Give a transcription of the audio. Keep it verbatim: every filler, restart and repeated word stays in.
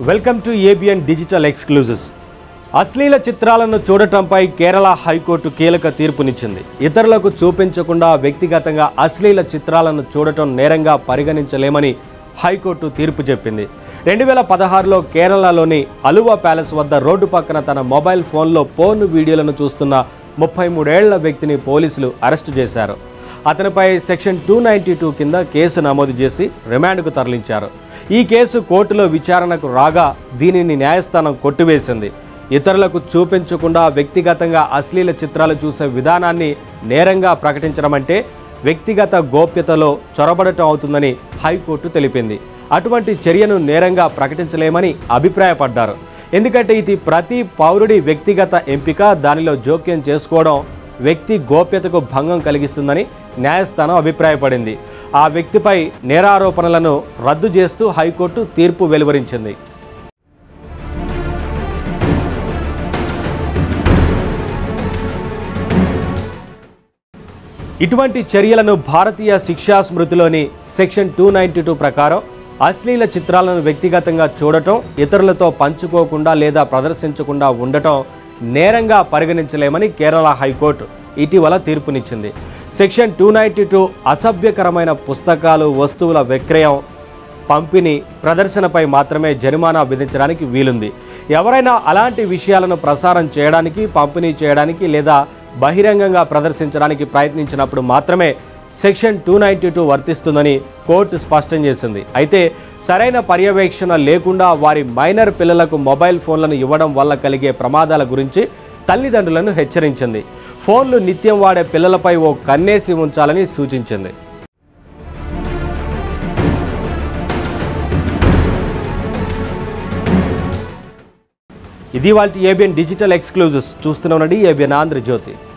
Welcome to A B N Digital Exclusives. అశ్లీల చిత్రాలను చూడటంపై కేరళ హైకోర్టు కీలక తీర్పునిచ్చింది. ఇతరులకు చూపించకుండా వ్యక్తిగతంగా అశ్లీల చిత్రాలను చూడటం నేరంగా పరిగణించలేమని హైకోర్టు తీర్పు చెప్పింది. రెండు వేల పదహారులో కేరళలోని అలువా ప్యాలెస్ వద్ద రోడ్డు పక్కన తన మొబైల్ ఫోన్లో పోర్న్ వీడియోలను చూస్తున్న ముప్పై మూడేళ్ల వ్యక్తిని పోలీసులు అరెస్టు చేశారు. అతనిపై సెక్షన్ టూ నైంటీ టూ కింద కేసు నమోదు చేసి రిమాండ్కు తరలించారు. ఈ కేసు కోర్టులో విచారణకు రాగా దీనిని న్యాయస్థానం కొట్టివేసింది. ఇతరులకు చూపించకుండా వ్యక్తిగతంగా అశ్లీల చిత్రాలు చూసే విధానాన్ని నేరంగా ప్రకటించడం అంటే వ్యక్తిగత గోప్యతలో చొరబడటం అవుతుందని హైకోర్టు తెలిపింది. అటువంటి చర్యను నేరంగా ప్రకటించలేమని అభిప్రాయపడ్డారు. ఎందుకంటే ఇది ప్రతి పౌరుడి వ్యక్తిగత ఎంపిక, దానిలో జోక్యం చేసుకోవడం వ్యక్తి గోప్యతకు భంగం కలిగిస్తుందని న్యాయస్థానం అభిప్రాయపడింది. ఆ వ్యక్తిపై నేరారోపణలను రద్దు చేస్తూ హైకోర్టు తీర్పు వెలువరించింది. ఇటువంటి చర్యలను భారతీయ శిక్షా స్మృతిలోని సెక్షన్ టూ నైంటీ టూ ప్రకారం అశ్లీల చిత్రాలను వ్యక్తిగతంగా చూడటం, ఇతరులతో పంచుకోకుండా లేదా ప్రదర్శించకుండా ఉండటం నేరంగా పరిగణించలేమని కేరళ హైకోర్టు ఇటీవల తీర్పునిచ్చింది. సెక్షన్ టూ నైంటీ టూ అసభ్యకరమైన పుస్తకాలు, వస్తువుల విక్రయం, పంపిణీ, ప్రదర్శనపై మాత్రమే జరిమానా విధించడానికి వీలుంది. ఎవరైనా అలాంటి విషయాలను ప్రసారం చేయడానికి, పంపిణీ చేయడానికి లేదా బహిరంగంగా ప్రదర్శించడానికి ప్రయత్నించినప్పుడు మాత్రమే సెక్షన్ టూ నైంటీ టూ వర్తిస్తుందని కోర్టు స్పష్టం చేసింది. అయితే సరైన పర్యవేక్షణ లేకుండా వారి మైనర్ పిల్లలకు మొబైల్ ఫోన్లను ఇవ్వడం వల్ల కలిగే ప్రమాదాల గురించి తల్లిదండ్రులను హెచ్చరించింది. ఫోన్లు నిత్యం వాడే పిల్లలపై ఓ కన్నేసి ఉంచాలని సూచించింది. ఇది వాళ్ళ A B N digital exclusives. చూస్తూనే ఉండండి A B N ఆంధ్రజ్యోతి.